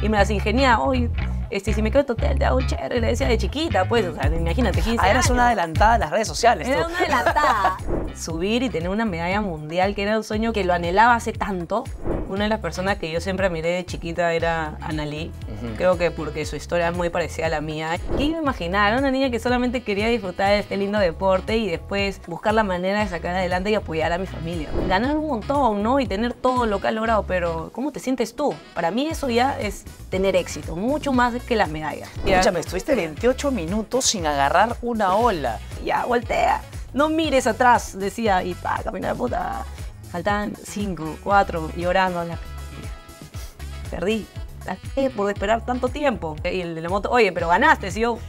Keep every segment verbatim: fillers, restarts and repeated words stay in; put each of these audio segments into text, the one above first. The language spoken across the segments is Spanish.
y me las ingeniaba. Oye, este, si me quedo en tu hotel, te hago un chévere. Le decía de chiquita, pues, o sea, imagínate, quince Ah, eras años. una adelantada a las redes sociales, Era tú. una adelantada. Subir y tener una medalla mundial, que era un sueño que lo anhelaba hace tanto. Una de las personas que yo siempre admiré de chiquita era Annalí. Uh-huh. Creo que porque su historia es muy parecida a la mía. ¿Qué iba a imaginar? Era una niña que solamente quería disfrutar de este lindo deporte y después buscar la manera de sacar adelante y apoyar a mi familia. Ganar un montón, ¿no? Y tener todo lo que has logrado, pero ¿cómo te sientes tú? Para mí eso ya es tener éxito, mucho más que las medallas. Escúchame, estuviste veintiocho minutos sin agarrar una ola. Ya, voltea. No mires atrás, decía, y pa, caminar puta. Faltaban cinco, cuatro, llorando. La... Perdí. La c por esperar tanto tiempo. Y el de la moto, oye, pero ganaste, si yo...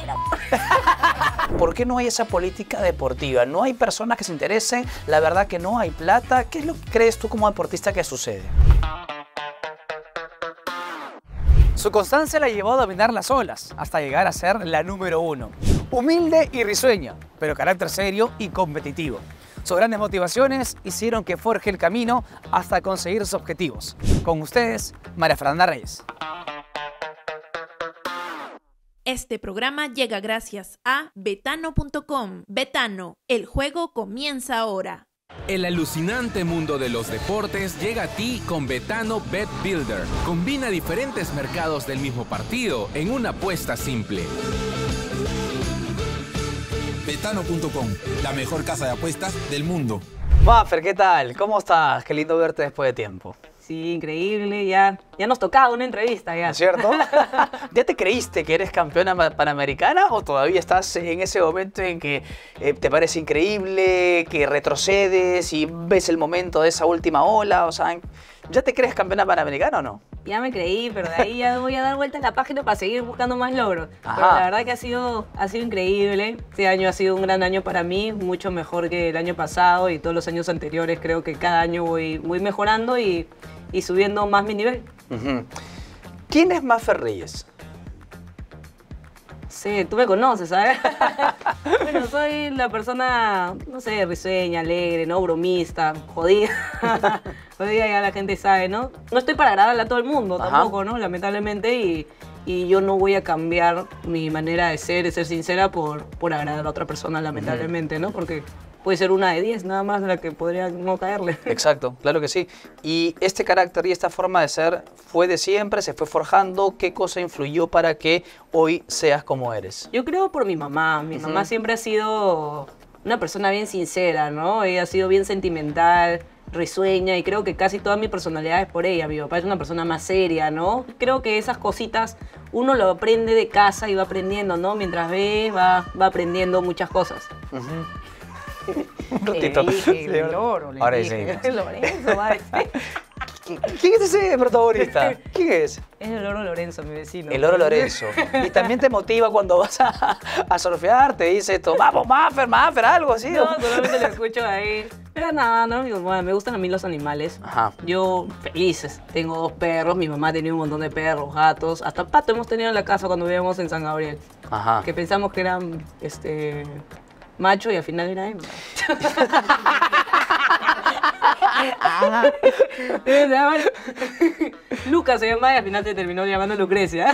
¿Por qué no hay esa política deportiva? ¿No hay personas que se interesen? La verdad que no hay plata. ¿Qué es lo que crees tú como deportista que sucede? Su constancia la llevó a dominar las olas, hasta llegar a ser la número uno. Humilde y risueña, pero carácter serio y competitivo. Sus grandes motivaciones hicieron que forje el camino hasta conseguir sus objetivos. Con ustedes, María Fernanda Reyes. Este programa llega gracias a betano punto com. Betano, el juego comienza ahora. El alucinante mundo de los deportes llega a ti con Betano Bet Builder. Combina diferentes mercados del mismo partido en una apuesta simple. betano punto com, la mejor casa de apuestas del mundo. Maffer, ¿qué tal? ¿Cómo estás? Qué lindo verte después de tiempo. Sí, increíble, ya, ya nos tocaba una entrevista ya. ¿No es cierto? ¿Ya te creíste que eres campeona panamericana o todavía estás en ese momento en que eh, te parece increíble, que retrocedes y ves el momento de esa última ola? O sea, ¿ya te crees campeona panamericana o no? Ya me creí, pero de ahí ya voy a dar vuelta a la página para seguir buscando más logros. Ajá. Pero la verdad que ha sido, ha sido increíble. Este año ha sido un gran año para mí, mucho mejor que el año pasado y todos los años anteriores. Creo que cada año voy, voy mejorando y, y subiendo más mi nivel. Uh-huh. ¿Quién es Maffer Reyes? Sí, tú me conoces, ¿sabes? Bueno, soy la persona, no sé, risueña, alegre, ¿no? Bromista, jodida. Jodida ya la gente sabe, ¿no? No estoy para agradarle a todo el mundo. Ajá. Tampoco, ¿no? Lamentablemente, y, y yo no voy a cambiar mi manera de ser, de ser sincera por, por agradar a otra persona, lamentablemente, ¿no? Porque puede ser una de diez nada más la que podría no caerle. Exacto, claro que sí. ¿Y este carácter y esta forma de ser fue de siempre, se fue forjando? ¿Qué cosa influyó para que hoy seas como eres? Yo creo por mi mamá. Mi uh-huh. mamá siempre ha sido una persona bien sincera, ¿no? Ella ha sido bien sentimental, risueña, y creo que casi toda mi personalidad es por ella. Mi papá es una persona más seria, ¿no? Creo que esas cositas uno lo aprende de casa y va aprendiendo, ¿no? Mientras ve, va, va aprendiendo muchas cosas. Uh-huh. Un ratito. Le dije, el loro, le Ahora dije. Sí. Lorenzo, va a decir. ¿Quién es ese protagonista? ¿Quién es? Es el loro Lorenzo, mi vecino. El loro Lorenzo. Y también te motiva cuando vas a, a surfear, te dice esto, vamos, Maffer, Maffer, algo así. No, solamente lo escucho ahí. Pero nada, no, bueno, me gustan a mí los animales. Ajá. Yo, felices. Tengo dos perros, mi mamá tenía un montón de perros, gatos. Hasta pato hemos tenido en la casa cuando vivíamos en San Gabriel. Ajá. Que pensamos que eran, este... macho y al final era hembra. Lucas se llamaba y al final te terminó llamando Lucrecia.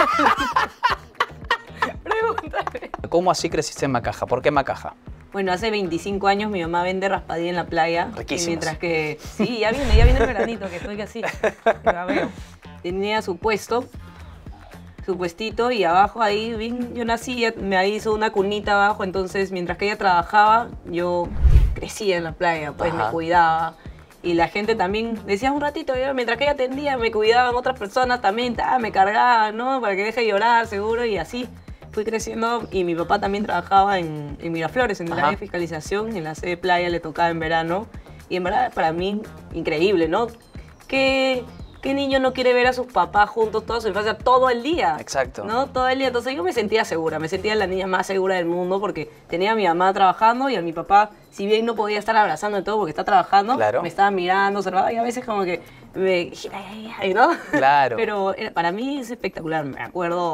Pregúntame. ¿Cómo así creciste en Macaja? ¿Por qué Macaja? Bueno, hace veinticinco años mi mamá vende raspadilla en la playa. Riquísimas. Mientras que... Sí, ya viene, ya viene el veranito, que estoy así. La veo. Tenía su puesto, su puestito, y abajo ahí, bien, yo nací, me hizo una cunita abajo, entonces mientras que ella trabajaba, yo crecía en la playa, pues Ajá. me cuidaba. Y la gente también decía un ratito, yo, mientras que ella atendía, me cuidaban otras personas también, ta, me cargaban, ¿no? Para que deje de llorar, seguro, y así fui creciendo. Y mi papá también trabajaba en, en Miraflores, en el área de fiscalización, en la sede de playa, le tocaba en verano. Y en verdad, para mí, increíble, ¿no? Que... ¿Qué niño no quiere ver a sus papás juntos toda su infancia, todo el día? Exacto. ¿No? Todo el día. Entonces yo me sentía segura, me sentía la niña más segura del mundo porque tenía a mi mamá trabajando y a mi papá, si bien no podía estar abrazando y todo porque está trabajando, claro. me estaba mirando, observaba y a veces como que me gira, ¿no? Claro. Pero era, para mí es espectacular. Me acuerdo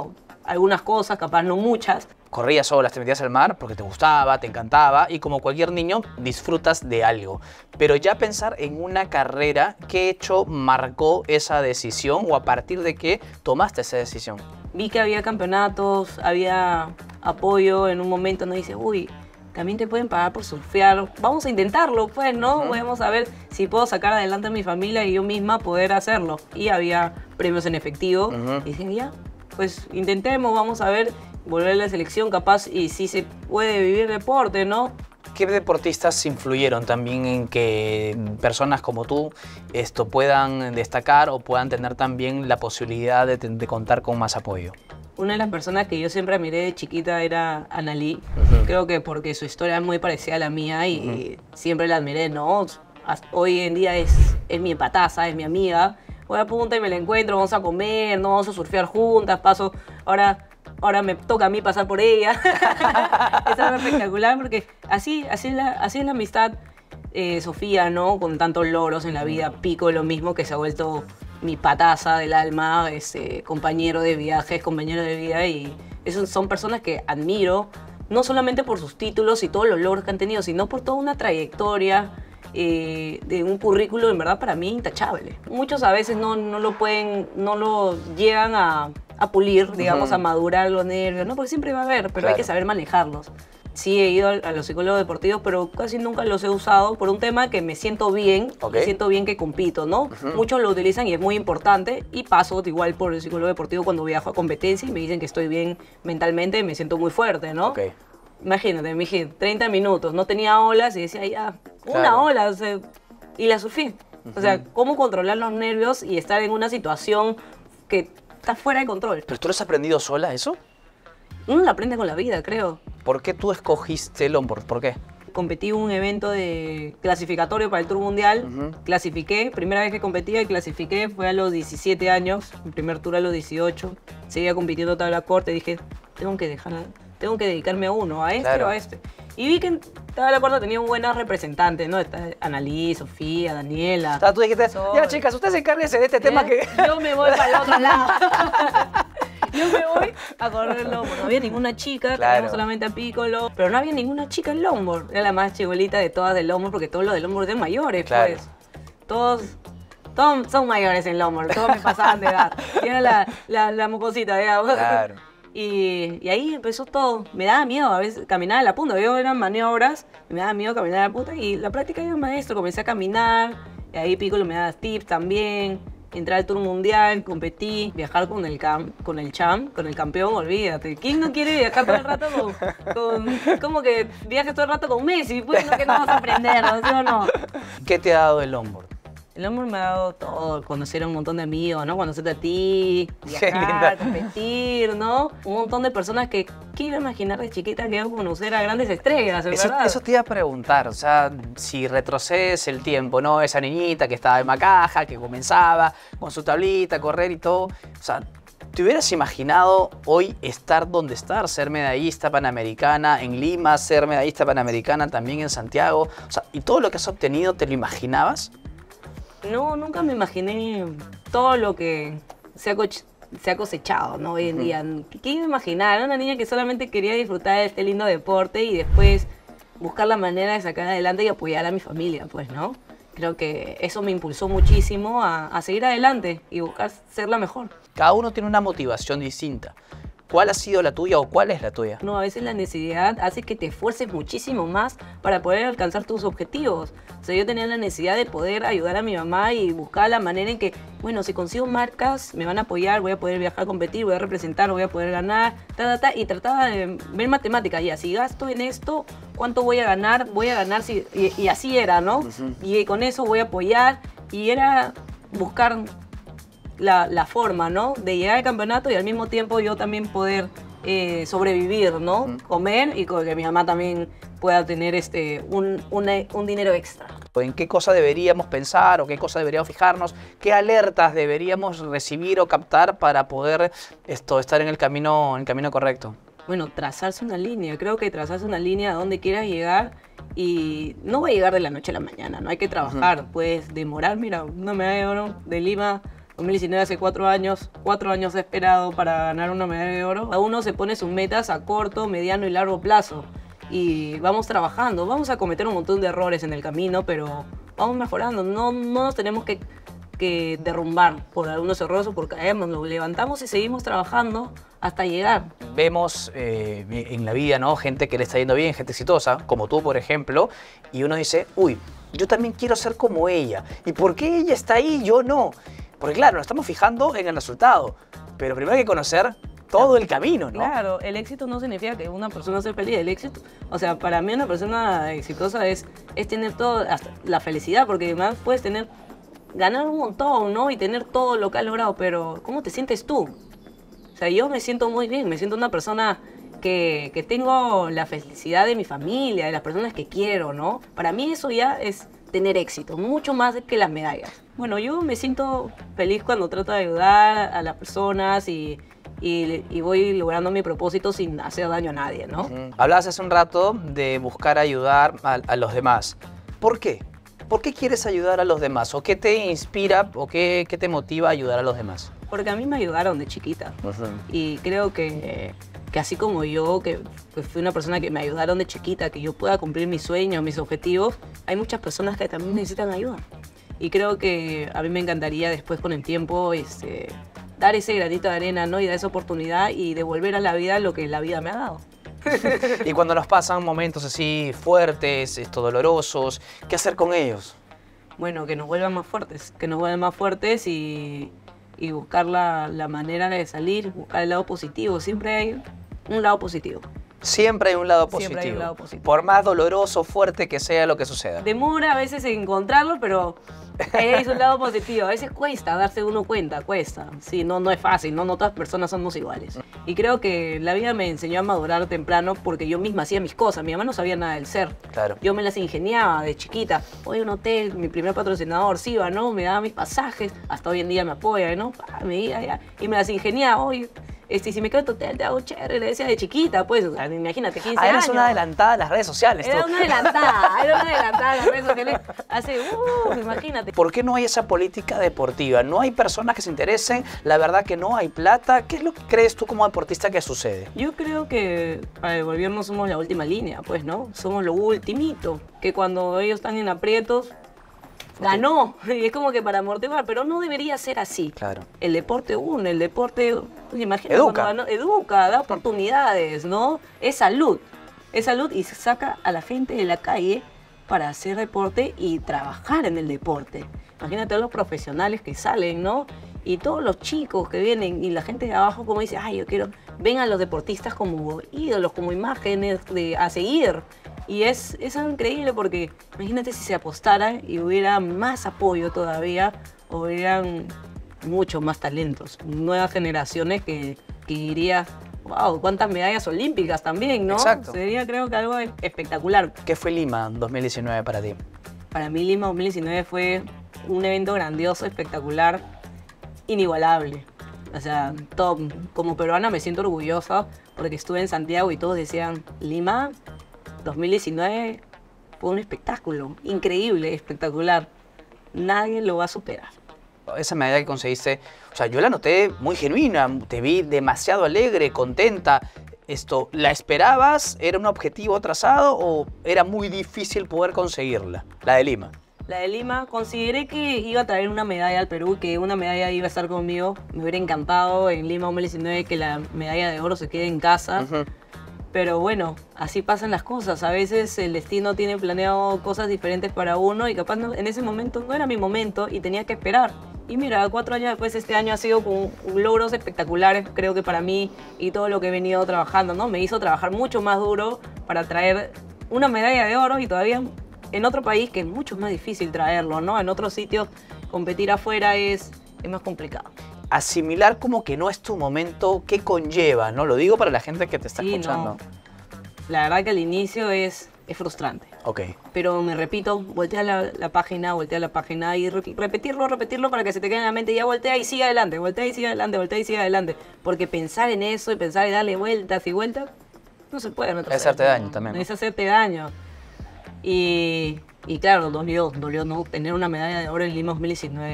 algunas cosas, capaz no muchas. Corrías solas, te metías al mar porque te gustaba, te encantaba y como cualquier niño disfrutas de algo. Pero ya pensar en una carrera, ¿qué hecho marcó esa decisión o a partir de qué tomaste esa decisión? Vi que había campeonatos, había apoyo en un momento, no dice, uy, también te pueden pagar por surfear, vamos a intentarlo, pues, ¿no? Uh-huh. Vamos a ver si puedo sacar adelante a mi familia y yo misma poder hacerlo. Y había premios en efectivo. Uh-huh. Y dije, ya, pues intentemos, vamos a ver, volver a la selección capaz y si se puede vivir deporte, ¿no? ¿Qué deportistas influyeron también en que personas como tú esto, puedan destacar o puedan tener también la posibilidad de, de contar con más apoyo? Una de las personas que yo siempre admiré de chiquita era Analí. Uh-huh. Creo que porque su historia es muy parecida a la mía y uh-huh. siempre la admiré, ¿no? Hoy en día es, es mi pataza, es mi amiga. Voy a punta y me la encuentro, vamos a comer, no vamos a surfear juntas, paso. Ahora, ahora me toca a mí pasar por ella. Es algo espectacular porque así, así, es, la, así es la amistad. Eh, Sofía, ¿no? Con tantos logros en la vida, Pico lo mismo, que se ha vuelto mi pataza del alma, este, compañero de viajes, compañero de vida, y esos son personas que admiro, no solamente por sus títulos y todos los logros que han tenido, sino por toda una trayectoria eh, de un currículo, en verdad, para mí, intachable. Muchos a veces no, no lo pueden, no lo llegan a, a pulir, digamos, uh-huh. a madurar los nervios, ¿no? Porque siempre va a haber, pero claro. hay que saber manejarlos. Sí, he ido a los psicólogos deportivos, pero casi nunca los he usado por un tema que me siento bien, okay. me siento bien que compito, ¿no? Uh-huh. Muchos lo utilizan y es muy importante y paso igual por el psicólogo deportivo cuando viajo a competencia y me dicen que estoy bien mentalmente y me siento muy fuerte, ¿no? Okay. Imagínate, me dije, treinta minutos, no tenía olas y decía, ya, claro. una ola, o sea, y la surfí. Uh-huh. O sea, cómo controlar los nervios y estar en una situación que está fuera de control. ¿Pero tú lo has aprendido sola eso? Uno lo aprende con la vida, creo. ¿Por qué tú escogiste el longboard? ¿Por qué? Competí en un evento de clasificatorio para el Tour Mundial. Uh-huh. Clasifiqué. Primera vez que competía y clasifiqué fue a los diecisiete años. Mi primer tour a los dieciocho. Seguía compitiendo toda la corte. Dije, tengo que dejar, tengo que dedicarme a uno, a este claro. o a este. Y vi que toda la corte tenía buenas representantes, ¿no? Está Analí, Sofía, Daniela. O sea, tú dijiste, Sol. Ya chicas, ustedes encárguense de este ¿Eh? tema que... Yo me voy para el otro lado. Yo me voy a correr el longboard. No había ninguna chica, claro. teníamos solamente a Piccolo, pero no había ninguna chica en longboard. Era la más chibolita de todas del longboard, porque todos los del longboard eran mayores, claro. pues. Todos, todos son mayores en longboard, todos me pasaban de edad. Y era la, la, la mocosita, digamos. Claro. Y, y ahí empezó todo. Me daba miedo a veces caminar a la punta. Yo eran maniobras, y me daba miedo caminar a la punta. Y la práctica era un maestro, comencé a caminar. Y ahí Piccolo me daba tips también. Entré al Tour Mundial, competí, viajar con el cam, con el champ, con el campeón, olvídate. ¿Quién no quiere viajar todo el rato con, con como que viajes todo el rato con Messi? Pues no, que no vas a aprender, ¿no? ¿Sí o no? ¿Qué te ha dado el longboard? El longboard me ha dado todo, conocer a un montón de amigos, ¿no? Conocerte a ti, viajar, competir, ¿no? Un montón de personas que quiero imaginar de chiquita que iban a conocer a grandes estrellas, eso, ¿verdad? Eso te iba a preguntar, o sea, si retrocedes el tiempo, ¿no? Esa niñita que estaba en Macaja, que comenzaba con su tablita a correr y todo, o sea, ¿te hubieras imaginado hoy estar donde estar? Ser medallista panamericana en Lima, ser medallista panamericana también en Santiago, o sea, ¿y todo lo que has obtenido te lo imaginabas? No, nunca me imaginé todo lo que se ha, se ha cosechado, ¿no? Hoy en uh-huh. día. ¿Qué iba a imaginar? Era una niña que solamente quería disfrutar de este lindo deporte y después buscar la manera de sacar adelante y apoyar a mi familia, pues, ¿no? Creo que eso me impulsó muchísimo a, a seguir adelante y buscar ser la mejor. Cada uno tiene una motivación distinta. ¿Cuál ha sido la tuya o cuál es la tuya? No, a veces la necesidad hace que te esfuerces muchísimo más para poder alcanzar tus objetivos. O sea, yo tenía la necesidad de poder ayudar a mi mamá y buscar la manera en que, bueno, si consigo marcas, me van a apoyar, voy a poder viajar a competir, voy a representar, voy a poder ganar, ta, ta, ta, y trataba de ver matemáticas. Ya, si gasto en esto, ¿cuánto voy a ganar? Voy a ganar, si, y, y así era, ¿no? Uh-huh. Y con eso voy a apoyar, y era buscar La, la forma, ¿no? De llegar al campeonato y al mismo tiempo yo también poder eh, sobrevivir, ¿no? Uh-huh. Comer y que mi mamá también pueda tener este, un, una, un dinero extra. ¿En qué cosa deberíamos pensar o qué cosa deberíamos fijarnos? ¿Qué alertas deberíamos recibir o captar para poder esto, estar en el camino, en el camino correcto? Bueno, trazarse una línea. Creo que trazarse una línea a donde quieras llegar y no va a llegar de la noche a la mañana, no hay que trabajar. Uh-huh. Puedes demorar, mira, una medalla de oro de Lima dos mil diecinueve hace cuatro años, cuatro años he esperado para ganar una medalla de oro. A uno se pone sus metas a corto, mediano y largo plazo. Y vamos trabajando, vamos a cometer un montón de errores en el camino, pero vamos mejorando. No, no nos tenemos que, que derrumbar por algunos errores o por caernos. Nos levantamos y seguimos trabajando hasta llegar. Vemos eh, en la vida, ¿no? Gente que le está yendo bien, gente exitosa, como tú, por ejemplo, y uno dice, uy, yo también quiero ser como ella. ¿Y por qué ella está ahí y yo no? Porque claro, nos estamos fijando en el resultado, pero primero hay que conocer todo el camino, ¿no? Claro, el éxito no significa que una persona sea feliz. El éxito, o sea, para mí una persona exitosa es, es tener todo, hasta la felicidad, porque además puedes tener, ganar un montón, ¿no? Y tener todo lo que has logrado, pero ¿cómo te sientes tú? O sea, yo me siento muy bien, me siento una persona que, que tengo la felicidad de mi familia, de las personas que quiero, ¿no? Para mí eso ya es tener éxito, mucho más que las medallas. Bueno, yo me siento feliz cuando trato de ayudar a las personas y, y, y voy logrando mi propósito sin hacer daño a nadie, ¿no? Uh-huh. Hablabas hace un rato de buscar ayudar a, a los demás. ¿Por qué? ¿Por qué quieres ayudar a los demás? ¿O qué te inspira o qué, qué te motiva a ayudar a los demás? Porque a mí me ayudaron de chiquita. Uh-huh. Y creo que, que así como yo, que, que fui una persona que me ayudaron de chiquita, que yo pueda cumplir mis sueños, mis objetivos, hay muchas personas que también necesitan ayuda. Y creo que a mí me encantaría después con el tiempo este, dar ese granito de arena, ¿no? Y dar esa oportunidad y devolver a la vida lo que la vida me ha dado. Y cuando nos pasan momentos así fuertes, esto, dolorosos, ¿qué hacer con ellos? Bueno, que nos vuelvan más fuertes, que nos vuelvan más fuertes y, y buscar la, la manera de salir, buscar el lado positivo. Siempre hay un lado positivo. Siempre hay un lado positivo. Siempre hay un lado positivo. Por más doloroso, fuerte que sea lo que suceda. Demora a veces en encontrarlo, pero es un lado positivo. A veces cuesta darse uno cuenta, cuesta. Sí, no, no es fácil, no, no todas las personas somos iguales. Y creo que la vida me enseñó a madurar temprano porque yo misma hacía mis cosas. Mi mamá no sabía nada del ser. Claro. Yo me las ingeniaba de chiquita. Hoy un hotel, mi primer patrocinador, Siva, ¿no? Me daba mis pasajes. Hasta hoy en día me apoya, ¿no? Me iba, ya, y me las ingeniaba. Hoy, este, si me quedo en tu hotel, te hago chévere. Le decía de chiquita, pues. O sea, imagínate, quince ah, eres años. una adelantada a las redes sociales. Era tú. una adelantada, era una adelantada a las redes sociales. Hace, uh, imagínate. ¿Por qué no hay esa política deportiva? ¿No hay personas que se interesen? La verdad que no hay plata. ¿Qué es lo que crees tú como deportista que sucede? Yo creo que para el gobierno somos la última línea, pues, ¿no? Somos lo ultimito. Que cuando ellos están en aprietos, ganó. Y es como que para amortiguar, pero no debería ser así. Claro. El deporte une, el deporte, imagínate, educa. Ganó, educa, da oportunidades, ¿no? Es salud. Es salud y se saca a la gente de la calle para hacer deporte y trabajar en el deporte. Imagínate a los profesionales que salen, ¿no? Y todos los chicos que vienen y la gente de abajo como dice, ay, yo quiero, ven a los deportistas como ídolos, como imágenes de, a seguir. Y es, es algo increíble porque imagínate si se apostara y hubiera más apoyo todavía, hubieran muchos más talentos, nuevas generaciones que, que diría, wow, cuántas medallas olímpicas también, ¿no? Exacto. Sería creo que algo espectacular. ¿Qué fue Lima dos mil diecinueve para ti? Para mí Lima dos mil diecinueve fue un evento grandioso, espectacular, inigualable. O sea, top. Como peruana me siento orgullosa porque estuve en Santiago y todos decían, Lima dos mil diecinueve fue un espectáculo, increíble, espectacular. Nadie lo va a superar. Esa medalla que conseguiste, o sea, yo la noté muy genuina, te vi demasiado alegre, contenta. Esto, ¿la esperabas? ¿Era un objetivo trazado o era muy difícil poder conseguirla? La de Lima. La de Lima, consideré que iba a traer una medalla al Perú, que una medalla iba a estar conmigo. Me hubiera encantado en Lima dos mil diecinueve que la medalla de oro se quede en casa. Uh-huh. Pero bueno, así pasan las cosas. A veces el destino tiene planeado cosas diferentes para uno y capaz no, en ese momento no era mi momento y tenía que esperar. Y mira, cuatro años después este año ha sido con logros espectaculares, creo que para mí y todo lo que he venido trabajando, ¿no? Me hizo trabajar mucho más duro para traer una medalla de oro y todavía en otro país que es mucho más difícil traerlo, ¿no? En otros sitios competir afuera es, es más complicado. Asimilar como que no es tu momento, ¿qué conlleva? ¿No? Lo digo para la gente que te está sí, escuchando. No. La verdad que al inicio es, es frustrante. Ok. Pero me repito, voltea la, la página, voltea la página y re repetirlo, repetirlo para que se te quede en la mente. Ya voltea y sigue adelante, voltea y sigue adelante, voltea y sigue adelante. Porque pensar en eso y pensar y darle vueltas y vueltas, no se puede. Es hacerte daño también. ¿no? Es hacerte daño. Y, y claro, dolió, dolió no tener una medalla de oro en Lima dos mil diecinueve, ¿eh?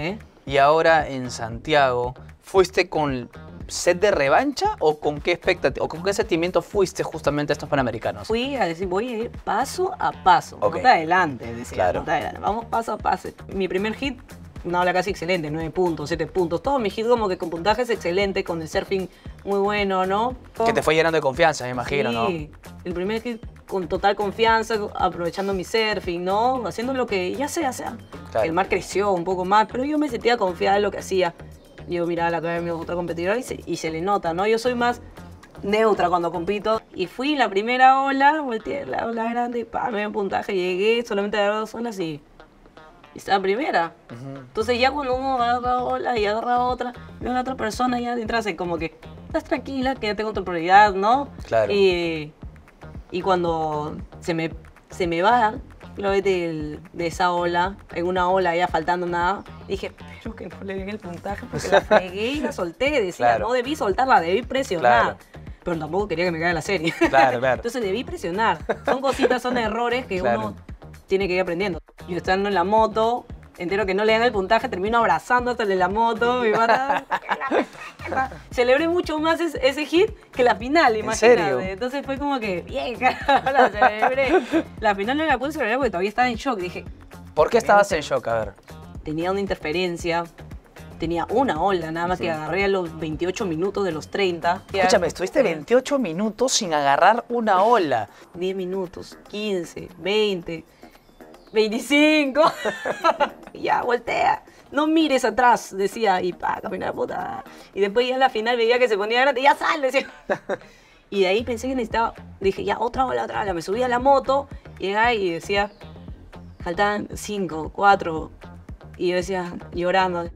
Y ahora en Santiago, ¿fuiste con sed de revancha o con qué expectativa o con qué sentimiento fuiste justamente a estos Panamericanos? Fui a decir, voy a ir paso a paso, Ok. no te adelante, decía, Claro. no te adelante, vamos paso a paso. Mi primer hit, una ola casi excelente, nueve puntos, siete puntos, todo mi hit como que con puntajes excelentes, con el surfing muy bueno, ¿no? Que te fue llenando de confianza, me imagino, Sí, el primer hit con total confianza, aprovechando mi surfing, ¿no? Haciendo lo que ya sé hacer. Claro. El mar creció un poco más, pero yo me sentía confiada en lo que hacía. Yo miraba la cara de mi otra competidora y se, y se le nota, ¿no? Yo soy más neutra cuando compito. Y fui en la primera ola, volteé la ola grande y pa, me dio un puntaje. Llegué solamente a dar dos olas y, y estaba primera. Entonces ya cuando uno agarra ola y agarra otra, veo a la otra persona ya detrás y como que, estás tranquila, que ya tengo otra prioridad, ¿no? Claro. Y, y cuando se me, se me va lo de, del- de esa ola, en una ola ya faltando nada, dije, pero que no le den el puntaje porque la fregué y la solté. Decía, Claro. no debí soltarla, debí presionar. Claro. Pero tampoco quería que me caiga la serie. Claro, claro. Entonces debí presionar. Son cositas, son errores que Claro. uno tiene que ir aprendiendo. Yo estando en la moto, entero que no le dan el puntaje, termino abrazando hasta el de la moto. Mi pata, celebré mucho más ese, ese hit que la final, imagínate. serio? Entonces fue como que, bien, la celebré. La final no la pude celebrar porque todavía estaba en shock. Dije, ¿Por qué estabas en shock? A ver. tenía una interferencia, tenía una ola, nada más que agarré a los veintiocho minutos de los treinta. Escúchame, estuviste veintiocho minutos sin agarrar una ola. diez minutos, quince, veinte, veinticinco. Ya, voltea. No mires atrás, decía, y pa, caminar puta. Y después ya en la final veía que se ponía grande, ya sal, decía. Y de ahí pensé que necesitaba, dije, ya, otra ola, otra ola. Me subí a la moto, llegaba y decía, faltaban cinco, cuatro. Y yo decía, llorando,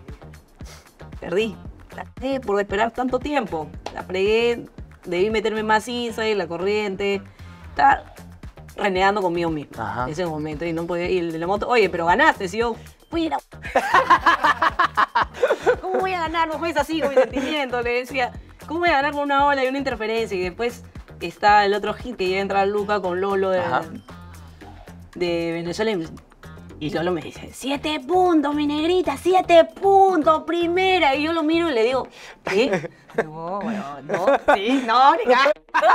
perdí. La fregué por esperar tanto tiempo. La fregué, debí meterme más inside, la corriente. Estaba renegando conmigo mismo Ajá. en ese momento. Y no podía ir el de la moto, oye, pero ganaste. Si yo, fui a ¿cómo voy a ganar? No juegues así con mi sentimiento. Le decía, ¿cómo voy a ganar con una ola y una interferencia? Y después está el otro hit que llega a entrar Luca con Lolo de, Ajá. de Venezuela. Y, y Lolo me dice, siete puntos, mi negrita, siete puntos, primera. Y yo lo miro y le digo, ¿qué? No, bueno, no, sí, no, ni ca-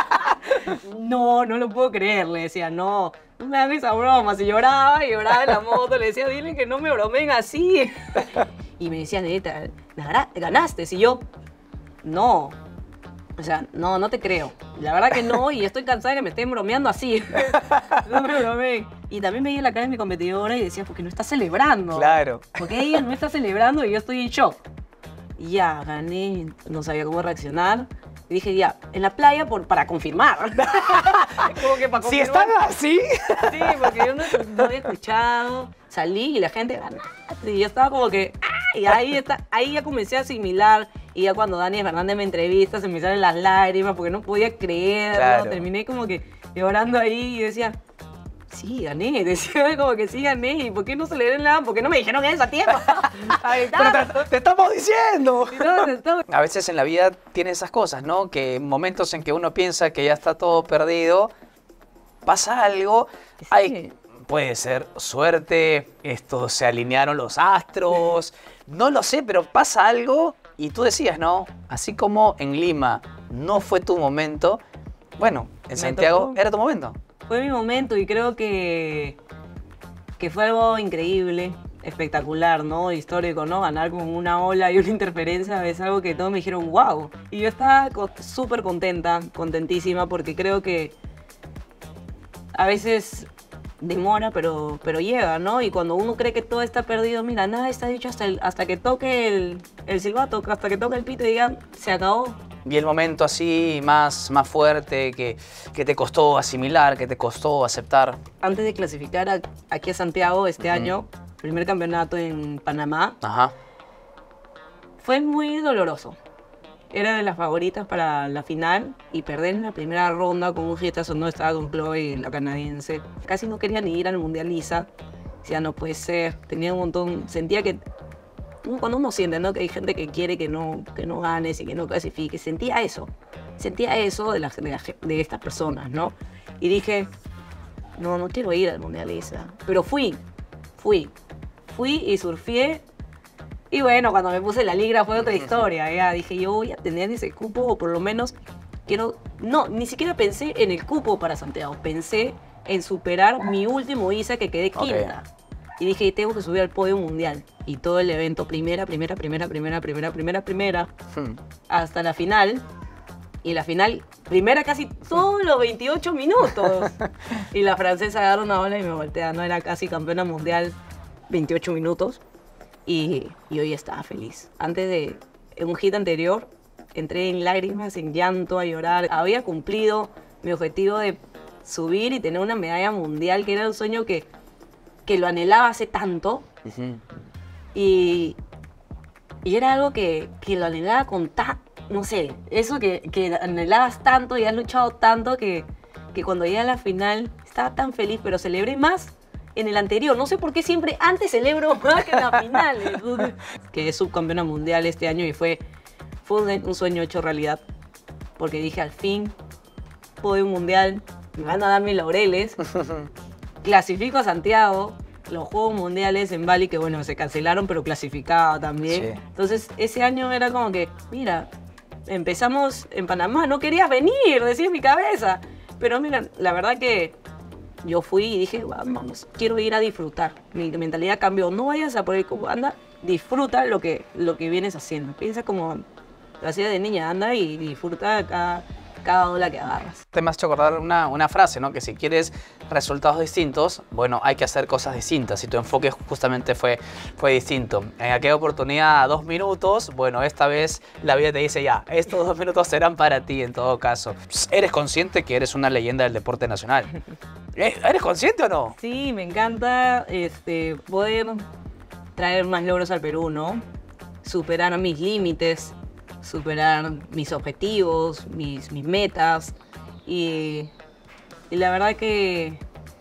No, no lo puedo creer, le decía, no, no me hagas esa broma. Si lloraba y lloraba en la moto, le decía, dile que no me bromen así. Y me decía, neta, ¿ganaste? Y yo, no. O sea, no, no te creo. La verdad que no, y estoy cansada de que me estén bromeando así. No me bromeen. Y también veía la cara de mi competidora y decía, porque no está celebrando. Claro. Porque ella no está celebrando y yo estoy en shock. Y ya, gané, no sabía cómo reaccionar. Y dije, ya, en la playa por, para confirmar. Como que para Si confirmar. están así. Sí, porque yo no, no había escuchado. Salí y la gente ganaste. Y yo estaba como que. ¡ah! Y ahí, está, ahí ya comencé a asimilar. Y ya cuando Dani Fernández me entrevista, se me salen las lágrimas porque no podía creerlo. Claro. Terminé como que llorando ahí y decía. Sí, gané. Decía como que sí gané. ¿Y por qué no celebré nada? ¿Por qué no me dijeron eso a tiempo? A Pero te, te estamos diciendo. ver, A veces en la vida tiene esas cosas, ¿no? Que en momentos en que uno piensa que ya está todo perdido, pasa algo. Sí. Hay, puede ser suerte, esto se alinearon los astros, no lo sé, pero pasa algo y tú decías, ¿no? Así como en Lima no fue tu momento, bueno, en Me Santiago tocó. era tu momento. Fue mi momento y creo que, que fue algo increíble, espectacular, ¿no? Histórico, ¿no? Ganar con una ola y una interferencia es algo que todos me dijeron, wow. Y yo estaba co- súper contenta, contentísima, porque creo que a veces demora, pero, pero llega, ¿no? Y cuando uno cree que todo está perdido, mira, nada está dicho hasta, el- hasta que toque el, el silbato, hasta que toque el pito y digan, se acabó. Y el momento así más, más fuerte que, que te costó asimilar, que te costó aceptar. Antes de clasificar a- aquí a Santiago este año, primer campeonato en Panamá, Ajá. fue muy doloroso. Era de las favoritas para la final y perder en la primera ronda con un hitazo, no estaba con Chloe, la canadiense. Casi no quería ni ir al Mundial Isa. Decía, no puede ser. Tenía un montón, sentía que, cuando uno siente, ¿no? Que hay gente que quiere que no, que no ganes y que no clasifiques, sentía eso. Sentía eso de, la, de, la- de estas personas, ¿no? Y dije, no, no quiero ir al Mundial Isa. Pero fui, fui. Fui y surfeé Y bueno, cuando me puse la ligra fue otra historia. Ya dije, yo voy a tener ese cupo, o por lo menos quiero... No, ni siquiera pensé en el cupo para Santiago. Pensé en superar mi último I S A, que quedé quinta. Okay. Y dije, tengo que subir al podio mundial. Y todo el evento, primera, primera, primera, primera, primera, primera, primera, hmm. hasta la final. Y la final, primera casi todos los veintiocho minutos. Y la francesa agarra una ola y me voltea. No era casi campeona mundial, veintiocho minutos. Y, y hoy estaba feliz. Antes de, en un hit anterior, entré en lágrimas, en llanto, a llorar. Había cumplido mi objetivo de subir y tener una medalla mundial, que era un sueño que, que lo anhelaba hace tanto. Uh-huh. Y, y era algo que, que lo anhelaba con ta, no sé, eso que, que anhelabas tanto y has luchado tanto que, que cuando llegué a la final estaba tan feliz, pero celebré más en el anterior. No sé por qué siempre antes celebro más que en la final. Entonces, que es subcampeona mundial este año y fue, fue un, un sueño hecho realidad. Porque dije, al fin, podio mundial, me van a dar mis laureles. Clasifico a Santiago, los Juegos Mundiales en Bali, que bueno, se cancelaron, pero clasificaba también. Sí. Entonces, ese año era como que, mira, empezamos en Panamá, no querías venir, decía en mi cabeza. Pero mira, la verdad que yo fui y dije, vamos, quiero ir a disfrutar. Mi mentalidad cambió. No vayas a por el cubo, anda, disfruta lo que, lo que vienes haciendo. Piensa como lo hacía de niña, anda y disfruta cada, cada ola que agarras. Te me has hecho acordar una, una frase, ¿no? Que si quieres resultados distintos, bueno, hay que hacer cosas distintas. Y tu enfoque justamente fue, fue distinto. En aquella oportunidad, dos minutos, bueno, esta vez la vida te dice ya, estos dos minutos serán para ti en todo caso. ¿Eres consciente que eres una leyenda del deporte nacional? ¿Eres consciente o no? Sí, me encanta este, poder traer más logros al Perú, ¿no? Superar mis límites, superar mis objetivos, mis, mis metas. Y, y la verdad que,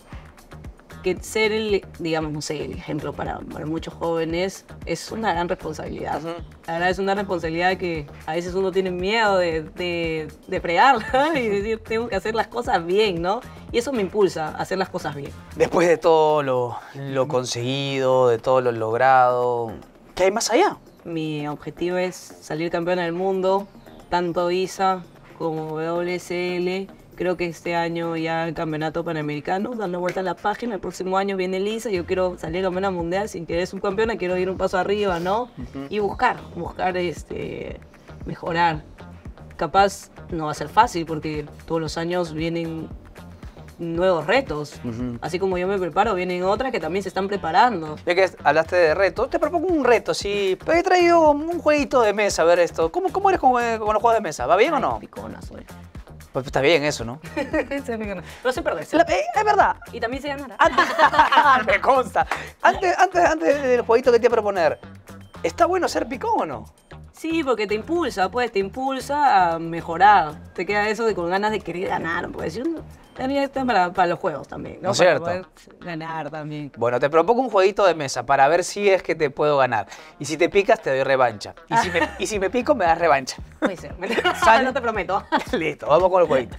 que ser el, digamos, no sé, el ejemplo para, para muchos jóvenes es una gran responsabilidad. Uh-huh. La verdad es una responsabilidad que a veces uno tiene miedo de, de, de fregarla y decir, tengo que hacer las cosas bien, ¿no? Y eso me impulsa a hacer las cosas bien. Después de todo lo, lo conseguido, de todo lo logrado, ¿qué hay más allá? Mi objetivo es salir campeona del mundo, tanto I S A como W S L. Creo que este año ya el campeonato panamericano, dando vuelta a la página, el próximo año viene el I S A, yo quiero salir campeona mundial sin querer subcampeona, quiero ir un paso arriba, ¿no? Uh-huh. Y buscar, buscar este, mejorar. Capaz no va a ser fácil porque todos los años vienen nuevos retos. Uh-huh. Así como yo me preparo, vienen otras que también se están preparando. Ya que hablaste de retos, te propongo un reto. Sí, he traído un jueguito de mesa, a ver esto. ¿Cómo, cómo eres con, con los juegos de mesa? ¿Va bien Ay, o no? Picona soy. Pues está bien eso, ¿no? Pero sé perder. Es verdad. Y también sé ganar. Antes, me consta. Antes, antes, antes del jueguito que te iba a proponer, ¿está bueno ser picón o no? Sí, porque te impulsa, pues, te impulsa a mejorar. Te queda eso de con ganas de querer ganar, pues. También está para, para los juegos también, ¿no? ¿No es cierto? Para poder ganar también. Bueno, te propongo un jueguito de mesa para ver si es que te puedo ganar. Y si te picas, te doy revancha. Y si me, y si me pico, me das revancha. Puede ser. No te prometo. Listo, vamos con el jueguito.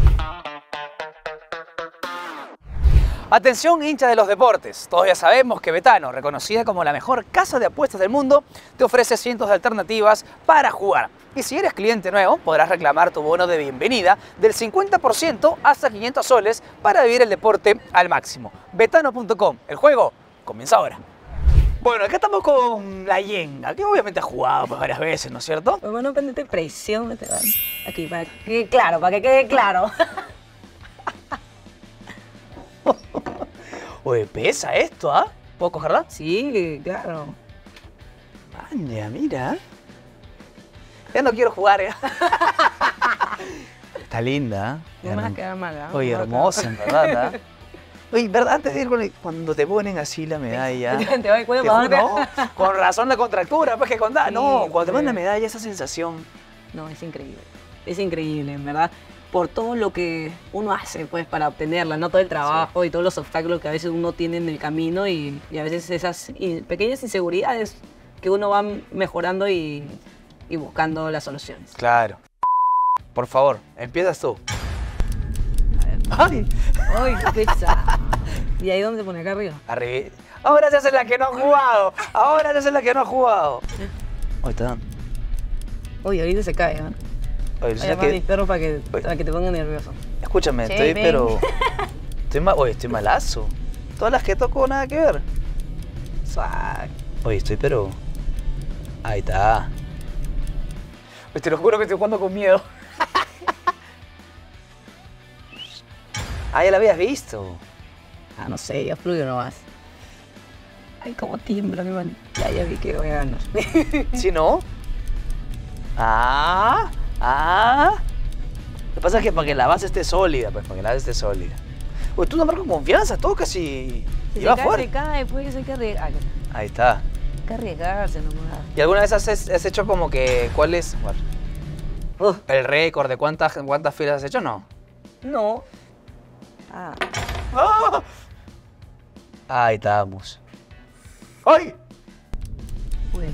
Atención, hinchas de los deportes. Todos ya sabemos que Betano, reconocida como la mejor casa de apuestas del mundo, te ofrece cientos de alternativas para jugar. Y si eres cliente nuevo, podrás reclamar tu bono de bienvenida del cincuenta por ciento hasta quinientos soles para vivir el deporte al máximo. Betano punto com. El juego comienza ahora. Bueno, acá estamos con la Yenga, que obviamente ha jugado pues, varias veces, ¿no es cierto? Pues bueno, pendiente presión. Aquí, para que quede claro, para que quede claro. Oye, pesa esto, ¿ah? ¿eh? ¿Puedo cogerla? Sí, claro. Vaya, mira. Ya no quiero jugar, ¿eh? Está linda, ¿eh? No me vas a quedar mal, ¿eh? Oye, hermosa, en verdad, ¿eh? Oye, ¿verdad? Antes de ir con el, cuando te ponen así la medalla... te va el cuello para no, con razón la contractura, pues que contar. Sí, no, cuando te ponen la medalla, esa sensación... No, es increíble. Es increíble, en verdad. Por todo lo que uno hace pues para obtenerla, ¿no? Todo el trabajo sí. Y todos los obstáculos que a veces uno tiene en el camino y, y a veces esas in, pequeñas inseguridades que uno va mejorando y, y buscando las soluciones. Claro. Por favor, empiezas tú. A ver. ¡Ay! ¡Ay, qué pesa! ¿Y ahí dónde se pone? ¿Acá arriba? Arriba. Ahora se hace la que no ha jugado. Ahora se hace la que no ha jugado. Ahí está. Uy, ahorita se cae, ¿no? Oye, Voy a ¿sabes llamar a qué? mis perros para que, Oye. para que te pongan nervioso. Escúchame, Sí, estoy ven. pero... Estoy mal... Oye, estoy malazo. Todas las que toco nada que ver. Suave. Oye, estoy pero... Ahí está. Oye, te lo juro que estoy jugando con miedo. Ah, ya la habías visto. Ah, no sé, ya fluye nomás. Ay, cómo tiembla mi mano. Ya, ya vi que voy a ganar. ¿Sí, no? Ah, ah. Lo que pasa es que para que la base esté sólida, pues, para que la base esté sólida. Oye, tú no marcas confianza, tocas y... Si y se va cae, fuerte. se cae, pues hay que arriesgar. Ahí está. Hay que arriesgarse nomás. ¿Y alguna vez has, has hecho como que... ¿Cuál es? Bueno, Uf, ¿el récord de cuántas, cuántas filas has hecho? No. no. Ah, ¡Ah! Ahí estamos. ¡Ay! pues.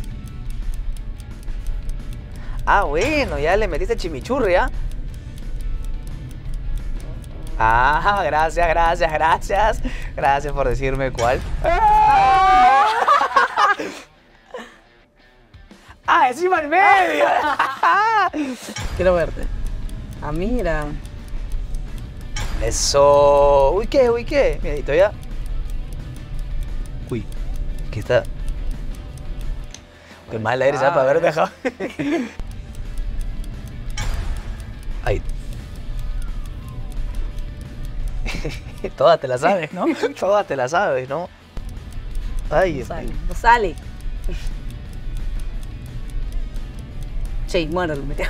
Ah, bueno, ya le metiste chimichurri, ¿ah? Ah, gracias, gracias, gracias. Gracias por decirme cuál. ¡Ah, encima al medio! Quiero verte. Ah, mira. Eso. Uy, ¿qué? Uy, ¿qué? Mira, y todavía... Uy, ¿qué está? Qué mal eres, ¿ah? Para haber dejado. Ay. Todas te la sabes, ¿no? Todas te la sabes, ¿no? Ay, No sale. No sale. Che, muérdalo, me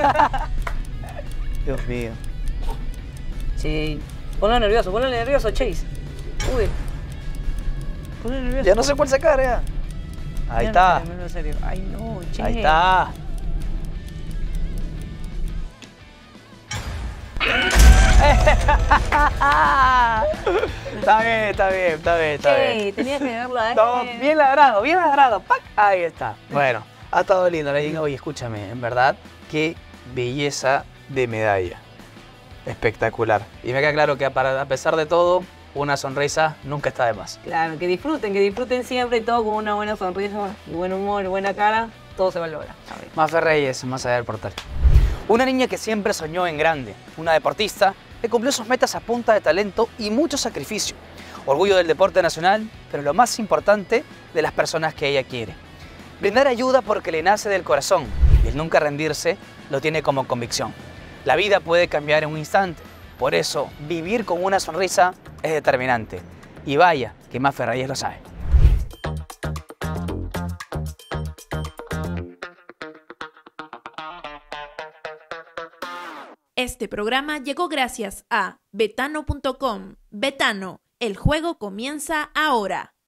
Dios mío. Sí. Ponlo nervioso, ponlo nervioso, Chase. Uy. Ponlo nervioso. Ya no sé cuál sacar, ya. Ahí Ya está. no sé, en serio. Ay, no, che. Ahí está. Está bien, está bien, está bien, está bien. Che, tenías que dejarlo a él. No, bien ladrado, bien ladrado. ¡Pac! Ahí está. Bueno, ha estado lindo. Le digo, oye, escúchame, en verdad, qué belleza de medalla. Espectacular. Y me queda claro que para, a pesar de todo, una sonrisa nunca está de más. Claro, que disfruten, que disfruten siempre todo con una buena sonrisa, y buen humor, y buena cara, todo se valora. A ver. Mafe Reyes, más allá del portal. Una niña que siempre soñó en grande, una deportista que cumplió sus metas a punta de talento y mucho sacrificio. Orgullo del deporte nacional, pero lo más importante, de las personas que ella quiere. Brindar ayuda porque le nace del corazón y el nunca rendirse lo tiene como convicción. La vida puede cambiar en un instante, por eso vivir con una sonrisa es determinante. Y vaya, que Mafe Reyes lo sabe. Este programa llegó gracias a betano punto com. Betano, el juego comienza ahora.